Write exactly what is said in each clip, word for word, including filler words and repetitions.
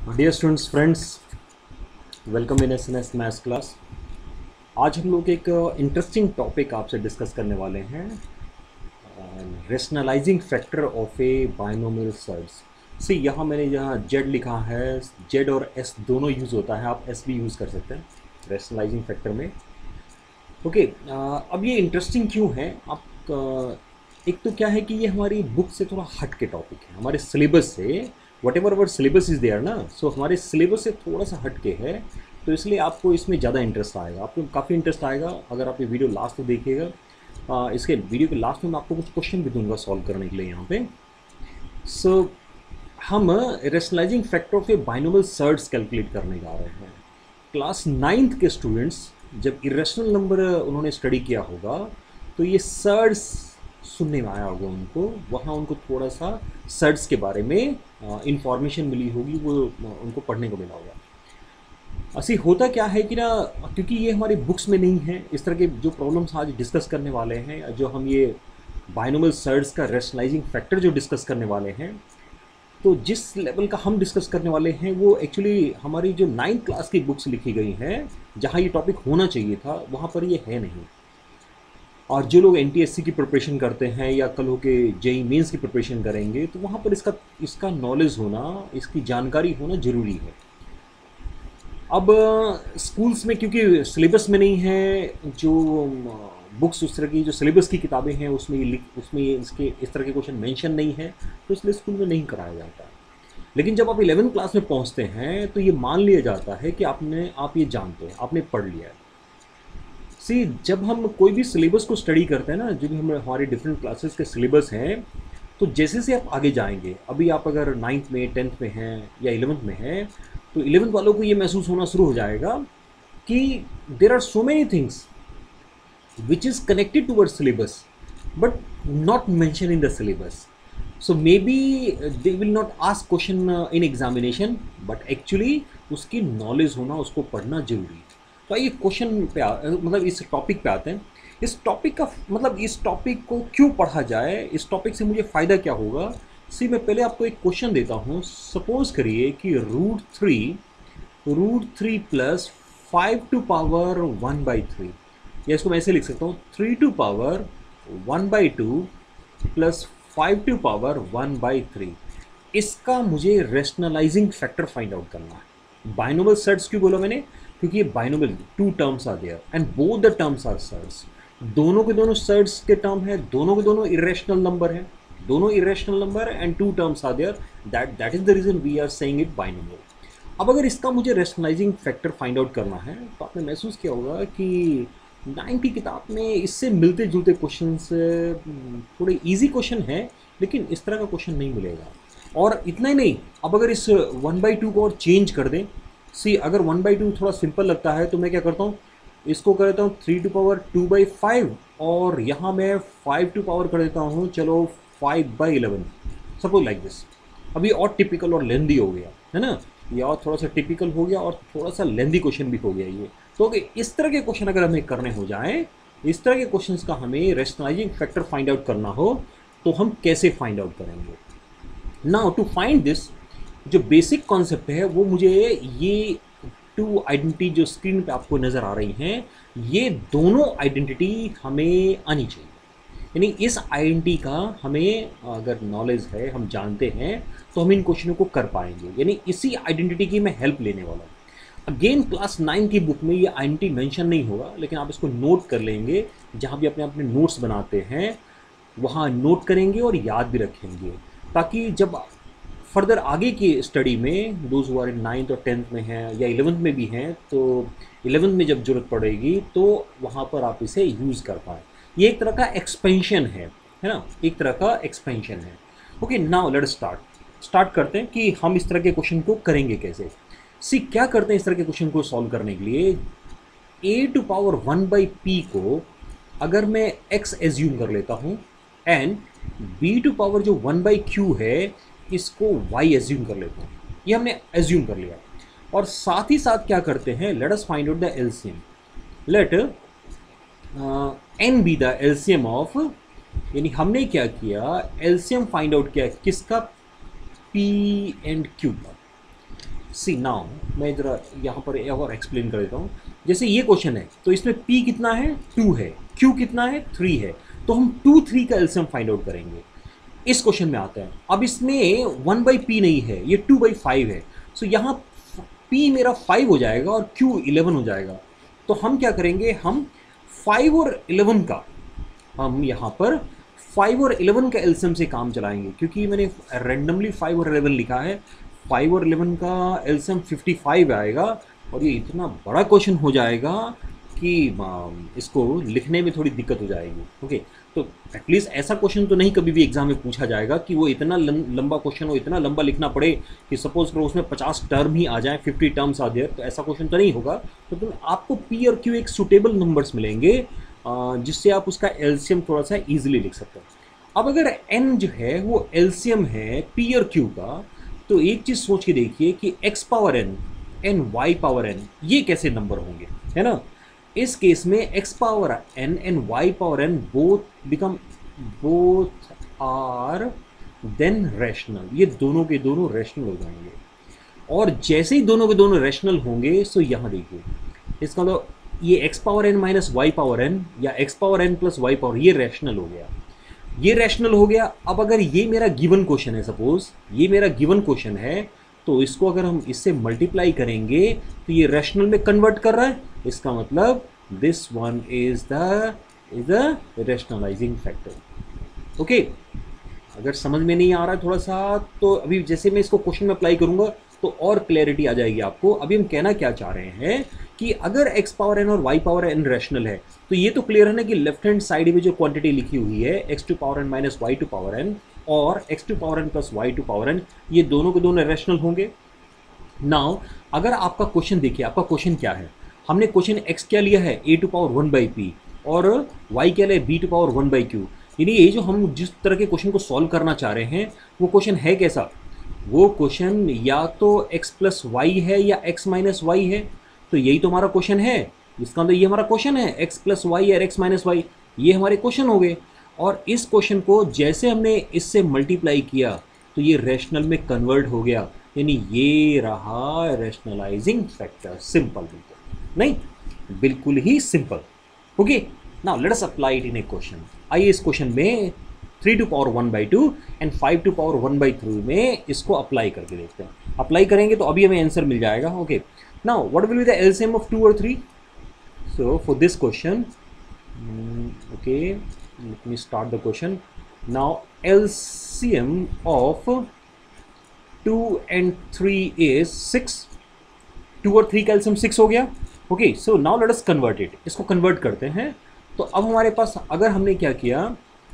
Dear students friends, welcome in S N S maths class. आज हम लोग एक इंटरेस्टिंग टॉपिक आपसे डिस्कस करने वाले हैं, rationalising factor of a binomial surds. See यहाँ मैंने यहाँ जेड लिखा है, जेड और एस दोनों यूज़ होता है, आप एस भी यूज़ कर सकते हैं रेशनलाइजिंग फैक्टर में। ओके, अब ये इंटरेस्टिंग क्यों है? आप अ, एक तो क्या है कि ये हमारी बुक से थोड़ा हट के टॉपिक है, हमारे सिलेबस से। Whatever our syllabus is there ना, सो हमारे सिलेबस से थोड़ा सा हट के है, तो इसलिए आपको इसमें ज़्यादा इंटरेस्ट आएगा, आपको काफ़ी इंटरेस्ट आएगा अगर आप ये वीडियो लास्ट में देखिएगा। अ, इसके वीडियो के लास्ट में मैं आपको कुछ क्वेश्चन भी दूंगा सॉल्व करने के लिए यहाँ पे। सो so, हम rationalising factor of a binomial surds calculate करने जा रहे हैं। क्लास नाइन्थ के स्टूडेंट्स जब इरेशनल नंबर उन्होंने स्टडी किया होगा तो ये सर्ट्स सुनने में आया होगा उनको, वहाँ उनको थोड़ा सा सर्ट्स के बारे में इंफॉर्मेशन मिली होगी, वो उनको पढ़ने को मिला होगा। ऐसी होता क्या है कि ना, क्योंकि ये हमारी बुक्स में नहीं है, इस तरह के जो प्रॉब्लम्स आज डिस्कस करने वाले हैं, जो हम ये बाइनोमियल सर्ट्स का रेशनलाइजिंग फैक्टर जो डिस्कस करने वाले हैं, तो जिस लेवल का हम डिस्कस करने वाले हैं वो एक्चुअली हमारी जो नाइन्थ क्लास की बुक्स लिखी गई हैं, जहाँ ये टॉपिक होना चाहिए था वहाँ पर ये है नहीं। और जो लोग एनटीएससी की प्रिपरेशन करते हैं या कल हो के जेई मेंस की प्रिपरेशन करेंगे, तो वहाँ पर इसका इसका नॉलेज होना, इसकी जानकारी होना ज़रूरी है। अब स्कूल्स में क्योंकि सिलेबस में नहीं है, जो बुक्स उस तरह की जो सिलेबस की किताबें हैं उसमें ये लिख उसमें ये इसके इस तरह के क्वेश्चन मेंशन नहीं है, तो इसलिए स्कूल में नहीं कराया जाता। लेकिन जब आप इलेवेंथ क्लास में पहुंचते हैं तो ये मान लिया जाता है कि आपने आप ये जानते हैं, आपने पढ़ लिया है। सी, जब हम कोई भी सिलेबस को स्टडी करते हैं ना, जो भी हम हमारे डिफरेंट क्लासेस के सिलेबस हैं, तो जैसे से आप आगे जाएंगे, अभी आप अगर नाइन्थ में, टेंथ में हैं या इलेवेंथ में हैं, तो इलेवेंथ वालों को ये महसूस होना शुरू हो जाएगा कि there are so many things which is connected towards syllabus but not mentioned in the syllabus. So maybe uh, they will not ask question uh, in examination, but actually उसकी knowledge होना, उसको पढ़ना जरूरी है। तो आइए क्वेश्चन पे आ, मतलब इस टॉपिक पे आते हैं। इस टॉपिक का मतलब इस टॉपिक को क्यों पढ़ा जाए, इस टॉपिक से मुझे फ़ायदा क्या होगा। सी, मैं पहले आपको एक क्वेश्चन देता हूँ। सपोज करिए कि root three root three plus five to power one by three, या इसको मैं ऐसे लिख सकता हूँ, three to power one by two plus five to power one by three. इसका मुझे रेशनलाइजिंग फैक्टर फाइंड आउट करना है। बाइनोमियल सर्ट्स क्यों बोला मैंने? क्योंकि ये binomial, two terms are there and both the terms are surds. दोनों के दोनों सर्ट्स के टर्म है, दोनों के दोनों इरेशनल नंबर है, दोनों irrational number and two terms are there, that that is the reason we are saying it binomial. अब अगर इसका मुझे रेशनलाइजिंग फैक्टर फाइंड आउट करना है, तो आपने महसूस किया होगा कि नाइन की किताब में इससे मिलते जुलते क्वेश्चंस, थोड़े इजी क्वेश्चन है, लेकिन इस तरह का क्वेश्चन नहीं मिलेगा। और इतना ही नहीं, अब अगर इस वन बाई टू को और चेंज कर दें, सी अगर वन बाई टू थोड़ा सिंपल लगता है तो मैं क्या करता हूँ, इसको कर देता हूँ three to power two by five, और यहाँ मैं फाइव टू पावर कर देता हूँ, चलो five by eleven, suppose like this. अभी और टिपिकल और लेंदी हो गया है ना, ये और थोड़ा सा टिपिकल हो गया और थोड़ा सा लेंदी क्वेश्चन भी हो गया ये। तो कि इस तरह के क्वेश्चन अगर हमें करने हो जाएं, इस तरह के क्वेश्चंस का हमें रेशनलाइजिंग फैक्टर फाइंड आउट करना हो, तो हम कैसे फाइंड आउट करेंगे? नाउ टू फाइंड दिस, जो बेसिक कॉन्सेप्ट है वो मुझे ये टू आइडेंटिटी जो स्क्रीन पे आपको नज़र आ रही हैं, ये दोनों आइडेंटिटी हमें आनी चाहिए। यानी इस आइडेंटिटी का हमें अगर नॉलेज है, हम जानते हैं, तो हम इन क्वेश्चनों को कर पाएंगे। यानी इसी आइडेंटिटी की मैं हेल्प लेने वाला हूँ। अगेन क्लास नाइन की बुक में ये आइडेंटिटी मेंशन नहीं होगा, लेकिन आप इसको नोट कर लेंगे, जहाँ भी अपने अपने नोट्स बनाते हैं वहाँ नोट करेंगे और याद भी रखेंगे, ताकि जब फर्दर आगे की स्टडी में those who are in ninth और टेंथ में हैं या इलेवेंथ में भी हैं, तो इलेवेंथ में जब जरूरत पड़ेगी तो वहाँ पर आप इसे यूज़ कर पाएँ। ये एक तरह का एक्सपेंशन है है ना, एक तरह का एक्सपेंशन है। Okay, now let's start start करते हैं कि हम इस तरह के क्वेश्चन को करेंगे कैसे। सी, क्या करते हैं इस तरह के क्वेश्चन को सॉल्व करने के लिए। A to power one by p को अगर मैं एक्स एज्यूम कर लेता हूँ, एंड बी टू पावर जो वन बाई क्यू है इसको वाई एज्यूम कर लेता हूँ, ये हमने एज्यूम कर लिया। और साथ ही साथ क्या करते हैं, let us find out the LCM. Let n be the LCM of, यानी हमने क्या किया, एलसीएम फाइंड आउट किया किसका, पी एंड क्यू का। सी नाउ मैं जरा यहाँ पर एक और एक्सप्लेन कर देता हूँ। जैसे ये क्वेश्चन है तो इसमें p कितना है, टू है, q कितना है, थ्री है, तो हम टू थ्री का एलसीएम फाइंड आउट करेंगे। इस क्वेश्चन में आते हैं, अब इसमें वन बाई पी नहीं है, ये टू बाई फाइव है, सो यहाँ p मेरा फाइव हो जाएगा और q इलेवन हो जाएगा। तो हम क्या करेंगे, हम फाइव और इलेवन का, हम यहाँ पर फाइव और इलेवन का एलसीएम से काम चलाएंगे, क्योंकि मैंने रैंडमली फाइव और इलेवन लिखा है। फाइव और इलेवन का एलसीएम फिफ्टी फाइव आएगा और ये इतना बड़ा क्वेश्चन हो जाएगा कि इसको लिखने में थोड़ी दिक्कत हो जाएगी। ओके, तो एटलीस्ट ऐसा क्वेश्चन तो नहीं कभी भी एग्जाम में पूछा जाएगा कि वो इतना लंबा क्वेश्चन हो, इतना लंबा लिखना पड़े कि सपोज करो उसमें पचास टर्म ही आ जाए, फिफ्टी टर्म्स आ जाए, तो ऐसा क्वेश्चन तो नहीं होगा। तो तुम आपको पी और क्यू एक सुटेबल नंबर्स मिलेंगे जिससे आप उसका एलसीएम थोड़ा सा ईजिली लिख सकते हो। अब अगर एन जो है वो एलसीएम है पी और क्यू का, तो एक चीज़ सोच के देखिए कि x power n n y power n ये कैसे नंबर होंगे, है ना। इस केस में x power n and y power n both become both are then rational, ये दोनों के दोनों रैशनल हो जाएंगे। और जैसे ही दोनों के दोनों रैशनल होंगे, सो यहाँ देखिए इसका मतलब ये x power n minus y power n या x power n plus y power, ये रैशनल हो गया, ये रैशनल हो गया। अब अगर ये मेरा गिवन क्वेश्चन है, सपोज ये मेरा गिवन क्वेश्चन है, तो इसको अगर हम इससे मल्टीप्लाई करेंगे तो ये रैशनल में कन्वर्ट कर रहा है, इसका मतलब this one is the is the rationalising factor. Okay, अगर समझ में नहीं आ रहा है थोड़ा सा, तो अभी जैसे मैं इसको क्वेश्चन में अप्लाई करूंगा तो और क्लैरिटी आ जाएगी आपको। अभी हम कहना क्या चाह रहे हैं कि अगर x पावर n और y पावर n रैशनल है, तो ये तो क्लियर है ना कि लेफ्ट हैंड साइड में जो क्वांटिटी लिखी हुई है x to power n minus y to power n और x to power n plus y to power n, ये दोनों के दोनों रैशनल होंगे। नाउ अगर आपका क्वेश्चन देखिए, आपका क्वेश्चन क्या है, हमने क्वेश्चन x क्या लिया है a to power one by p और y क्या लिया b to power one by q. यानी ये जो हम जिस तरह के क्वेश्चन को सॉल्व करना चाह रहे हैं वो क्वेश्चन है कैसा, वो क्वेश्चन या तो x प्लस वाई है या x माइनस वाई है। तो यही तो हमारा क्वेश्चन है, इसका मतलब ये हमारा क्वेश्चन है x प्लस वाई या x माइनस वाई, ये हमारे क्वेश्चन हो गए। और इस क्वेश्चन को जैसे हमने इससे मल्टीप्लाई किया तो ये रैशनल में कन्वर्ट हो गया, यानी ये रहा रैशनलाइजिंग फैक्टर। सिंपल, बिल्कुल नहीं, बिल्कुल ही simple. Okay, now let us apply it in a question. आइए इस क्वेश्चन में three to power one by two and five to power one by three में इसको अप्लाई करके देखते हैं। अप्लाई करेंगे तो अभी हमें आंसर मिल जाएगा। Okay, now what will be the LCM of two और three. So for this question, okay let me start the question now. LCM of two and three is six, two और three का LCM six हो गया। Okay, so now let us convert it, इसको convert करते हैं। तो अब हमारे पास अगर हमने क्या किया,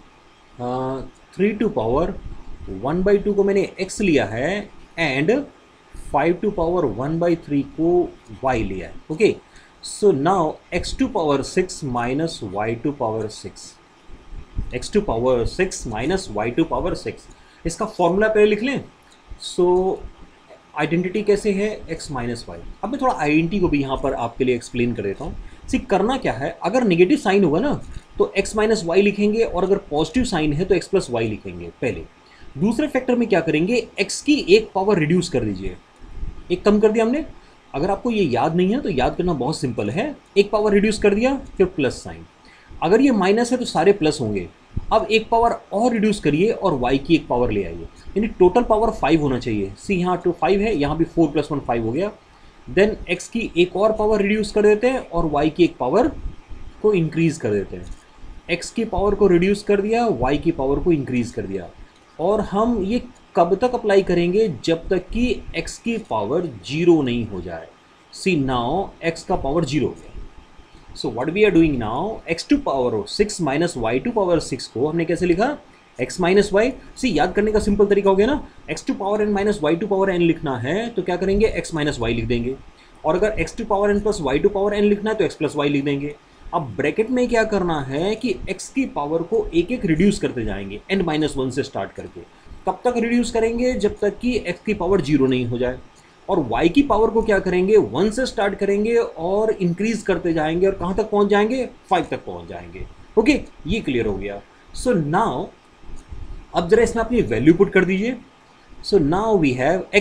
three to power one by two को मैंने x लिया है and five to power one by three को y लिया है। Okay, so now x to power six minus y to power six, x to power six minus y to power six, इसका formula पहले लिख लें। सो identity कैसे है, x minus Y. अब मैं थोड़ा आइडेंटिटी को भी यहाँ पर आपके लिए एक्सप्लेन कर देता हूँ। सी करना क्या है, अगर नेगेटिव साइन होगा ना तो x माइनस वाई लिखेंगे और अगर पॉजिटिव साइन है तो x प्लस वाई लिखेंगे पहले। दूसरे फैक्टर में क्या करेंगे, x की एक पावर रिड्यूस कर दीजिए, एक कम कर दिया हमने। अगर आपको ये याद नहीं है तो याद करना बहुत सिंपल है, एक पावर रिड्यूस कर दिया फिर प्लस साइन। अगर ये माइनस है तो सारे प्लस होंगे। अब एक पावर और रिड्यूस करिए और y की एक पावर ले आइए, यानी टोटल पावर फाइव होना चाहिए। सी यहाँ टू फाइव है, यहाँ भी फोर प्लस वन फाइव हो गया। देन x की एक और पावर रिड्यूस कर देते हैं और y की एक पावर को इंक्रीज कर देते हैं। x की पावर को रिड्यूस कर दिया, y की पावर को इंक्रीज कर दिया। और हम ये कब तक अप्लाई करेंगे, जब तक कि x की पावर जीरो नहीं हो जाए। सी नाउ x का पावर जीरो हो गया। So what we are doing now, x to power six minus y to power six को हमने कैसे लिखा, x माइनस वाई। सी याद करने का सिंपल तरीका हो गया ना, x to power n minus y to power n लिखना है तो क्या करेंगे, x माइनस वाई लिख देंगे। और अगर x to power n plus y to power n लिखना है तो x प्लस वाई लिख देंगे। अब ब्रैकेट में क्या करना है कि x की पावर को एक एक रिड्यूस करते जाएंगे, n माइनस वन से स्टार्ट करके। कब तक रिड्यूस करेंगे, जब तक कि x की पावर जीरो नहीं हो जाए। और y की पावर को क्या करेंगे, वन से स्टार्ट करेंगे और इंक्रीज करते जाएंगे और कहाँ तक पहुँच जाएंगे, फाइव तक पहुँच जाएंगे। ओके, ये क्लियर हो गया। सो नाउ अब जरा इसमें अपनी वैल्यू पुट कर दीजिए। So now we have x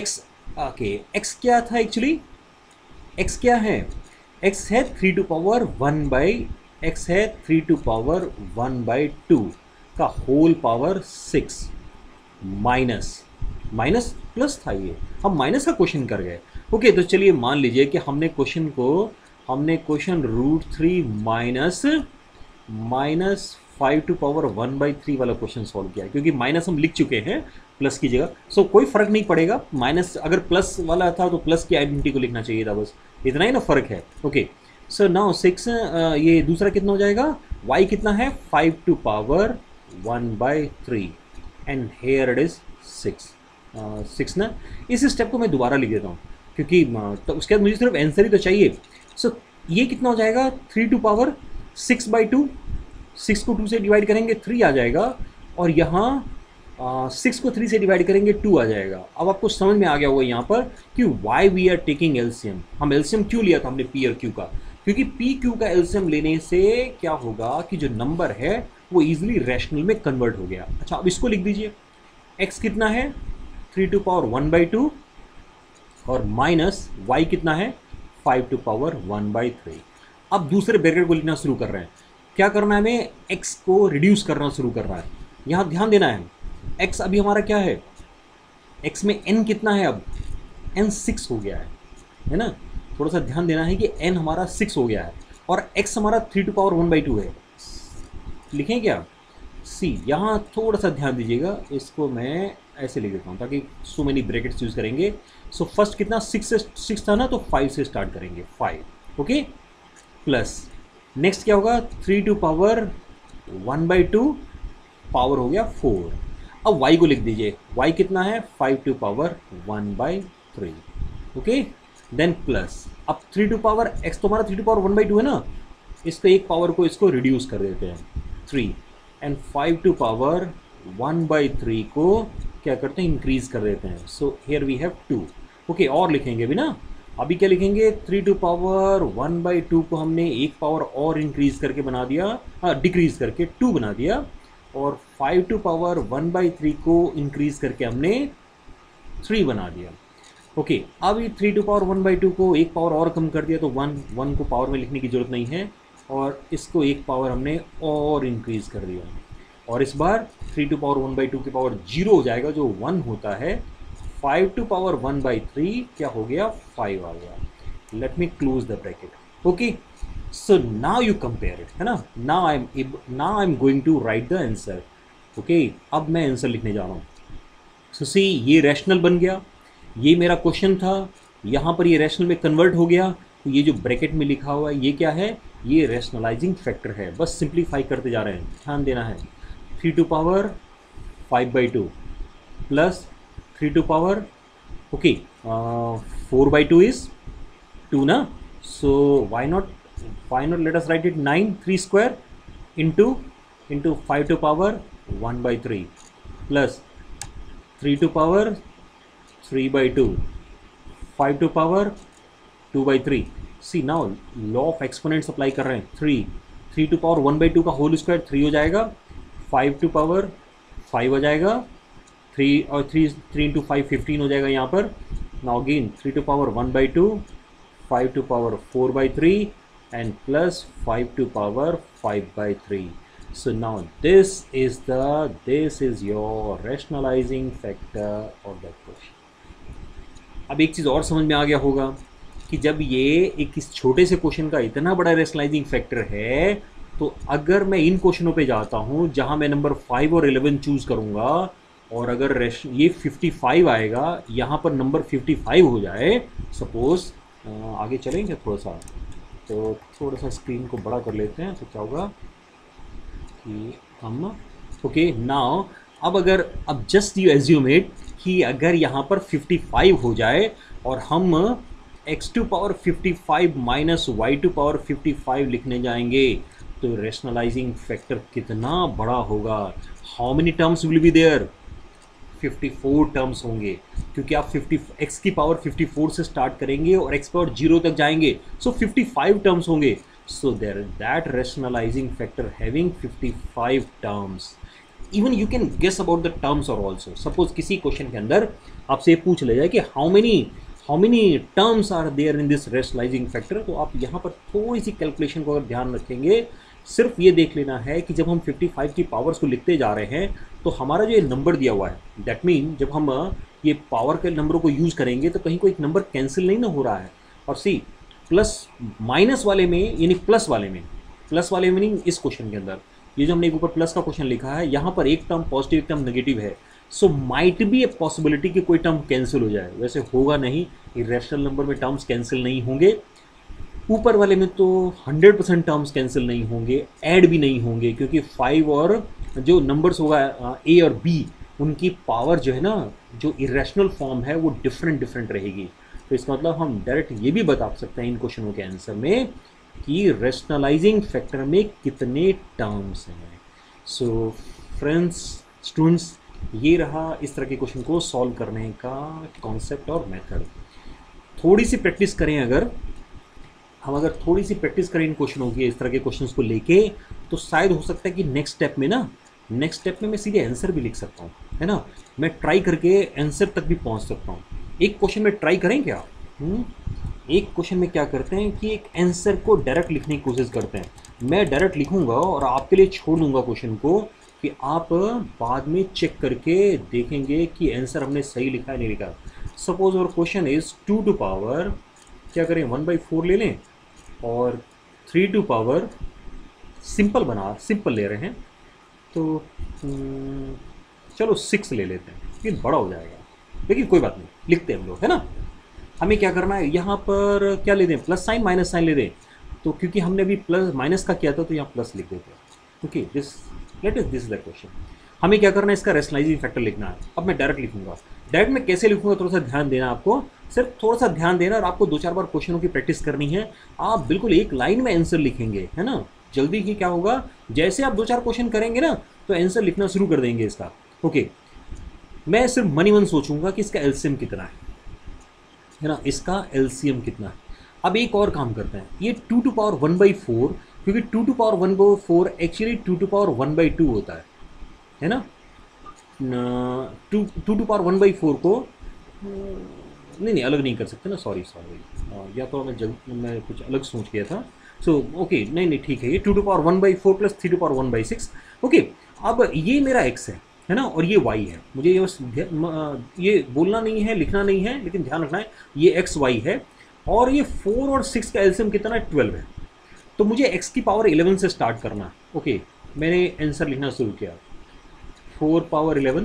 okay, x क्या था एक्चुअली, x क्या है, x है three to power one by, x है three to power one by two का whole power six minus, minus plus था ये, हम माइनस का क्वेश्चन कर गए। ओके, तो चलिए मान लीजिए कि हमने क्वेश्चन को, हमने question root three minus minus five to power one by three वाला क्वेश्चन सॉल्व किया, क्योंकि माइनस हम लिख चुके हैं प्लस की जगह, सो कोई फर्क नहीं पड़ेगा, माइनस अगर प्लस वाला था तो प्लस की आइडेंटिटी को लिखना चाहिए था, बस इतना ही ना फर्क है। ओके, सो नाउ सिक्स, ये दूसरा कितना हो जाएगा, y कितना है five to power one by three and here it is six, six ना। इस स्टेप को मैं दोबारा लिख देता हूँ क्योंकि uh, तो उसके बाद मुझे सिर्फ आंसर ही तो चाहिए। सो so, ये कितना हो जाएगा, three to power six by two, six को टू से डिवाइड करेंगे थ्री आ जाएगा, और यहाँ सिक्स को थ्री से डिवाइड करेंगे टू आ जाएगा। अब आपको समझ में आ गया होगा यहाँ पर कि why we are taking LCM, हम एलसीएम क्यों लिया था हमने पी और क्यू का, क्योंकि पी क्यू का एलसीएम लेने से क्या होगा कि जो नंबर है वो इजीली रैशनल में कन्वर्ट हो गया। अच्छा, अब इसको लिख दीजिए, एक्स कितना है three to power one by two और माइनस वाई कितना है five to power one by three. अब दूसरे ब्रैकेट को लिखना शुरू कर रहे हैं, क्या करना है हमें, x को रिड्यूस करना शुरू करना है। यहाँ ध्यान देना है, x अभी हमारा क्या है, x में n कितना है, अब n सिक्स हो गया है, है ना, थोड़ा सा ध्यान देना है कि n हमारा सिक्स हो गया है और x हमारा three to power one by two है। लिखें क्या, सी, यहाँ थोड़ा सा ध्यान दीजिएगा, इसको मैं ऐसे लिख देता हूँ ताकि सो मेनी ब्रैकेट्स यूज़ करेंगे। सो so, फर्स्ट कितना सिक्स से सिक्स था ना, तो फाइव से स्टार्ट करेंगे, फाइव, ओके, प्लस नेक्स्ट क्या होगा, three to power one by two power हो गया फोर। अब y को लिख दीजिए, y कितना है five to power one by three, okay, then plus, अब थ्री टू पावर x तो हमारा three to power one by two है ना, इसको एक पावर को इसको रिड्यूस कर देते हैं three, and five to power one by three को क्या करते हैं, इंक्रीज कर देते हैं। So here we have two, okay, और लिखेंगे भी ना, अभी क्या लिखेंगे, three to power one by two को हमने एक पावर और इंक्रीज करके बना दिया, हाँ डिक्रीज करके टू बना दिया, और five to power one by three को इंक्रीज करके हमने थ्री बना दिया। ओके, अब ये three to power one by two को एक पावर और कम कर दिया, तो वन, वन को पावर में लिखने की जरूरत नहीं है, और इसको एक पावर हमने और इंक्रीज कर दिया, और इस बार three to power one by two की पावर जीरो हो जाएगा जो वन होता है, five to power one by three क्या हो गया, फाइव आ गया। Let me close the bracket, okay, so now you compare it, है ना, now I am now I am going to write the answer, okay, अब मैं आंसर लिखने जा रहा हूँ। सो सी, ये रैशनल बन गया, ये मेरा क्वेश्चन था, यहाँ पर ये रैशनल में कन्वर्ट हो गया, तो ये जो ब्रैकेट में लिखा हुआ है ये क्या है, ये रैशनलाइजिंग फैक्टर है, बस सिंप्लीफाई करते जा रहे हैं, ध्यान देना है, three to power five by two plus three to power, okay, four by two is two ना, so why not, why not let us write it nine, three square into into five to power one by three plus three to power three by two, five to power two by three. See now law of exponents apply कर रहे हैं, three, three to power one by two का whole square three हो जाएगा, five to power five हो जाएगा, three और three, three into five fifteen हो जाएगा यहाँ पर। Now again three to power one by two, five to power four by three and plus five to power five by three. So now this is the this is your rationalizing factor of that question. अब एक चीज़ और समझ में आ गया होगा कि जब ये एक इस छोटे से क्वेश्चन का इतना बड़ा रैशनलाइजिंग फैक्टर है, तो अगर मैं इन क्वेश्चनों पे जाता हूँ जहाँ मैं नंबर फाइव और इलेवन चूज़ करूँगा, और अगर ये फिफ्टी फाइव आएगा, यहाँ पर नंबर फिफ्टी फाइव हो जाए सपोज, आगे चलेंगे थोड़ा सा, तो थोड़ा सा स्क्रीन को बड़ा कर लेते हैं, तो क्या होगा कि हम, ओके नाउ, अब अगर, अब जस्ट यू एज्यूम इट कि अगर यहाँ पर फिफ्टी फाइव हो जाए और हम x to power fifty five minus y to power fifty five लिखने जाएंगे, तो रैशनलाइजिंग फैक्टर कितना बड़ा होगा, how many terms will be there, fifty four terms होंगे, क्योंकि आप फिफ्टी x की पावर फिफ्टी फोर से स्टार्ट करेंगे और x पावर जीरो तक जाएंगे, सो फिफ्टी फाइव टर्म्स होंगे। So there that rationalizing factor having fifty-five terms even you can guess about the terms और ऑल्सो। सपोज किसी क्वेश्चन के अंदर आपसे पूछ ले जाए कि how many how many terms are there in this rationalizing factor, तो आप यहाँ पर थोड़ी सी कैलकुलेशन को अगर ध्यान रखेंगे, सिर्फ ये देख लेना है कि जब हम पचपन की पावर्स को लिखते जा रहे हैं तो हमारा जो ये नंबर दिया हुआ है, दैट मीन जब हम ये पावर के नंबरों को यूज़ करेंगे तो कहीं कोई एक नंबर कैंसिल नहीं ना हो रहा है। और सी प्लस माइनस वाले में यानी प्लस वाले में, प्लस वाले मीनिंग इस क्वेश्चन के अंदर ये जो हमने एक ऊपर प्लस का क्वेश्चन लिखा है, यहाँ पर एक टर्म पॉजिटिव एक टर्म नेगेटिव है, so might be a possibility कि कोई टर्म कैंसिल हो जाए। वैसे होगा नहीं, इरेशनल नंबर में टर्म्स कैंसिल नहीं होंगे, ऊपर वाले में तो हंड्रेड परसेंट टर्म्स कैंसिल नहीं होंगे, ऐड भी नहीं होंगे, क्योंकि फाइव और जो नंबर्स होगा ए और बी उनकी पावर जो है ना, जो इरेशनल फॉर्म है वो डिफरेंट डिफरेंट रहेगी। तो इसका मतलब हम डायरेक्ट ये भी बता सकते हैं इन क्वेश्चनों के आंसर में कि रेशनलाइजिंग फैक्टर में कितने टर्म्स हैं। सो फ्रेंड्स, स्टूडेंट्स, ये रहा इस तरह के क्वेश्चन को सॉल्व करने का कॉन्सेप्ट और मेथड। थोड़ी सी प्रैक्टिस करें, अगर हम अगर थोड़ी सी प्रैक्टिस करें इन क्वेश्चनों की, इस तरह के क्वेश्चंस को लेके, तो शायद हो सकता है कि नेक्स्ट स्टेप में ना नेक्स्ट स्टेप में मैं सीधे आंसर भी लिख सकता हूँ, है ना। मैं ट्राई करके आंसर तक भी पहुँच सकता हूँ। एक क्वेश्चन में ट्राई करें क्या? हुँ? एक क्वेश्चन में क्या करते हैं कि एक आंसर को डायरेक्ट लिखने की कोशिश करते हैं। मैं डायरेक्ट लिखूंगा और आपके लिए छोड़ दूंगा क्वेश्चन को कि आप बाद में चेक करके देखेंगे कि आंसर हमने सही लिखा है नहीं लिखा। सपोज और question is two two power, क्या करें, वन बाई फोर ले लें और थ्री टू पावर सिंपल बना सिंपल ले रहे हैं तो चलो सिक्स ले लेते हैं, ये बड़ा हो जाएगा, लेकिन कोई बात नहीं, लिखते हैं हम लोग, है ना। हमें क्या करना है, यहाँ पर क्या ले दें, प्लस साइन माइनस साइन ले दें, तो क्योंकि हमने अभी प्लस माइनस का किया था तो यहाँ प्लस लिख देते हैं। Okay, this let is this the question. हमें क्या करना है, इसका रेशनलाइजिंग फैक्टर लिखना है। अब मैं डायरेक्ट लिखूंगा, डायरेक्ट में कैसे लिखूंगा थोड़ा सा ध्यान देना, आपको सिर्फ थोड़ा सा ध्यान देना और आपको दो चार बार क्वेश्चनों की प्रैक्टिस करनी है। आप बिल्कुल एक लाइन में आंसर लिखेंगे, है ना। जल्दी ही क्या होगा, जैसे आप दो चार क्वेश्चन करेंगे ना तो आंसर लिखना शुरू कर देंगे इसका। ओके, मैं सिर्फ मनी मन सोचूंगा कि इसका एलसीएम कितना है है ना, इसका एलसीएम कितना है। अब एक और काम करते हैं, ये two two power one by four, क्योंकि two two power one by four actually two two power one by two होता है है ना। Two two two power one by four को नहीं नहीं अलग नहीं कर सकते ना, सॉरी सॉरी या तो मैं जल्द मैं कुछ अलग सोच गया था। सो so, ओके okay, नहीं नहीं ठीक है, ये two two power one by four plus three to power one by six. Okay, अब ये मेरा एक्स है है ना, और ये वाई है। मुझे ये बस ये बोलना नहीं है, लिखना नहीं है, लेकिन ध्यान रखना है ये एक्स वाई है, और ये फोर और सिक्स का एलसीएम कितना है, ट्वेल्व है। तो मुझे एक्स की पावर इलेवन से स्टार्ट करना है। ओके, मैंने आंसर लिखना शुरू किया, फोर पावर इलेवन।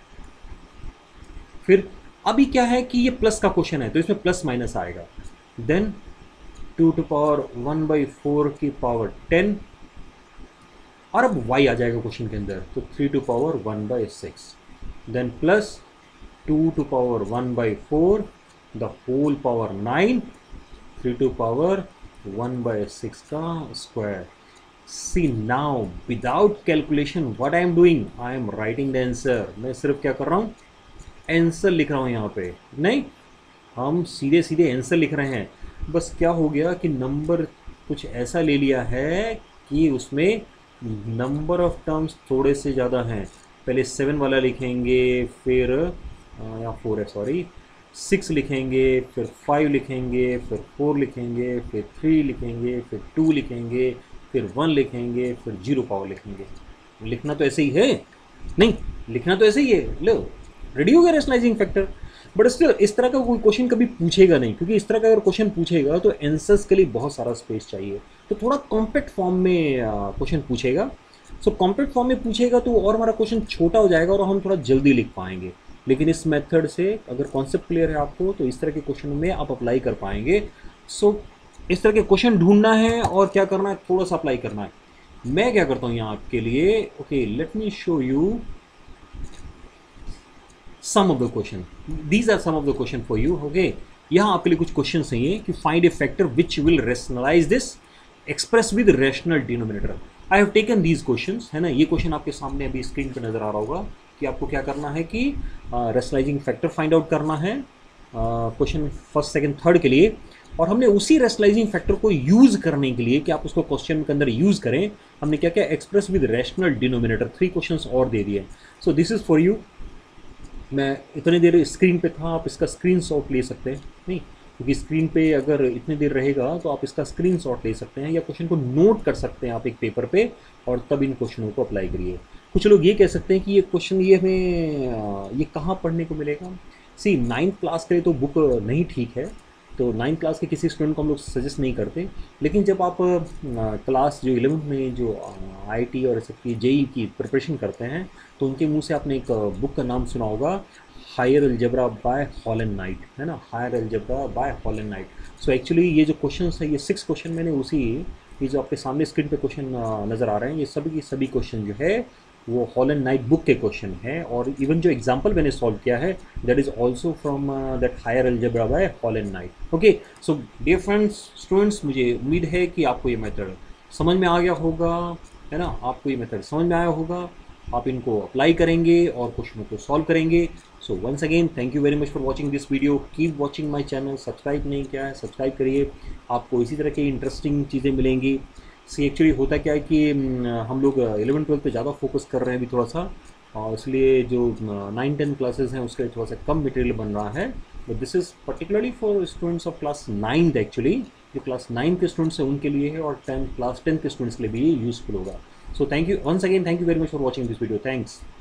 फिर अभी क्या है कि ये प्लस का क्वेश्चन है तो इसमें प्लस माइनस आएगा। Then two two power one by four की पावर टेन, और अब y आ जाएगा क्वेश्चन के अंदर, तो three to power one by six, then plus two two power one by four the whole power nine, three to power one by six का square. See now without calculation what I am doing, I am writing the answer. मैं सिर्फ क्या कर रहा हूँ, answer लिख रहा हूँ यहाँ पे, नहीं हम सीधे सीधे आंसर लिख रहे हैं। बस क्या हो गया कि नंबर कुछ ऐसा ले लिया है कि उसमें नंबर ऑफ टर्म्स थोड़े से ज़्यादा हैं। पहले सेवन वाला लिखेंगे, फिर या फोर है सॉरी सिक्स लिखेंगे, फिर फाइव लिखेंगे, फिर फोर लिखेंगे, फिर थ्री लिखेंगे, फिर टू लिखेंगे, फिर वन लिखेंगे, फिर जीरो पावर लिखेंगे। लिखना तो ऐसे ही है, नहीं लिखना तो ऐसे ही है। लो रेडी हो गया रेशनलाइजिंग फैक्टर। बट स्टिल इस तरह का कोई क्वेश्चन कभी पूछेगा नहीं, क्योंकि इस तरह का अगर क्वेश्चन पूछेगा तो आंसर्स के लिए बहुत सारा स्पेस चाहिए, तो थोड़ा कॉम्पैक्ट फॉर्म में क्वेश्चन पूछेगा। सो कॉम्पैक्ट फॉर्म में पूछेगा तो और हमारा क्वेश्चन छोटा हो जाएगा और हम थोड़ा जल्दी लिख पाएंगे। लेकिन इस मेथड से अगर कॉन्सेप्ट क्लियर है आपको तो इस तरह के क्वेश्चन में आप अप्लाई कर पाएंगे। सो इस तरह के क्वेश्चन ढूंढना है और क्या करना है, थोड़ा सा अप्लाई करना है। मैं क्या करता हूँ यहाँ आपके लिए, okay let me show you some of the question, these are some of the question for you. Okay, यहाँ आपके लिए कुछ क्वेश्चन चाहिए कि find a factor which will rationalize this express with rational denominator. I have taken these questions, है ना। ये question आपके सामने अभी स्क्रीन पे नजर आ रहा होगा कि आपको क्या करना है कि रेशनलाइजिंग फैक्टर फाइंड आउट करना है क्वेश्चन फर्स्ट सेकंड थर्ड के लिए। और हमने उसी रेशनलाइजिंग फैक्टर को यूज़ करने के लिए कि आप उसको क्वेश्चन के अंदर यूज़ करें, हमने क्या क्या express with rational denominator, three questions और दे दिए। So this is for you. मैं इतनी देर स्क्रीन पे था, आप इसका स्क्रीन शॉट ले सकते हैं, नहीं क्योंकि स्क्रीन पे अगर इतनी देर रहेगा तो आप इसका स्क्रीन शॉट ले सकते हैं या क्वेश्चन को नोट कर सकते हैं आप एक पेपर पे, और तब इन क्वेश्चनों को अप्लाई करिए। कुछ लोग ये कह सकते हैं कि ये क्वेश्चन ये हमें ये कहाँ पढ़ने को मिलेगा। सी नाइन्थ क्लास के लिए तो बुक नहीं ठीक है, तो नाइन्थ क्लास के किसी स्टूडेंट को हम लोग सजेस्ट नहीं करते, लेकिन जब आप क्लास जो इलेवंथ में जो आई टी और ऐसे की जेई की प्रिपरेशन करते हैं तो उनके मुंह से आपने एक बुक का नाम सुना होगा, higher algebra by Hall and Knight, है ना, higher algebra by Hall and Knight. So actually ये जो क्वेश्चन है, ये सिक्स क्वेश्चन मैंने उसी, ये जो आपके सामने स्क्रीन पे क्वेश्चन नज़र आ रहे हैं, ये सभी की सभी क्वेश्चन जो है वो हॉल एंड नाइट बुक के क्वेश्चन है, और इवन जो एग्जांपल मैंने सॉल्व किया है that is also from that higher algebra by Hall and Knight. Okay, so dear friends, students, मुझे उम्मीद है कि आपको ये मेथड समझ में आ गया होगा, है ना, आपको ये मेथड समझ में आया होगा, आप इनको अप्लाई करेंगे और क्वेश्चनों को सॉल्व करेंगे। So once again thank you very much for watching this video, keep watching my channel, subscribe नहीं किया है सब्सक्राइब करिए, आपको इसी तरह की इंटरेस्टिंग चीज़ें मिलेंगी। सी एक्चुअली होता क्या है कि हम लोग इलेवन ट्वेल्थ पे ज़्यादा फोकस कर रहे हैं अभी थोड़ा सा, और इसलिए जो नाइन टेन क्लासेस हैं उसके थोड़ा सा कम मटेरियल बन रहा है, but this is particularly for students of class ninth. Actually जो क्लास नाइन्थ के स्टूडेंट्स हैं उनके लिए है, और टेंथ क्लास टेंथ के स्टूडेंट्स के लिए भी ये यूज़फुल होगा। So thank you once again, thank you very much for watching this video, thanks.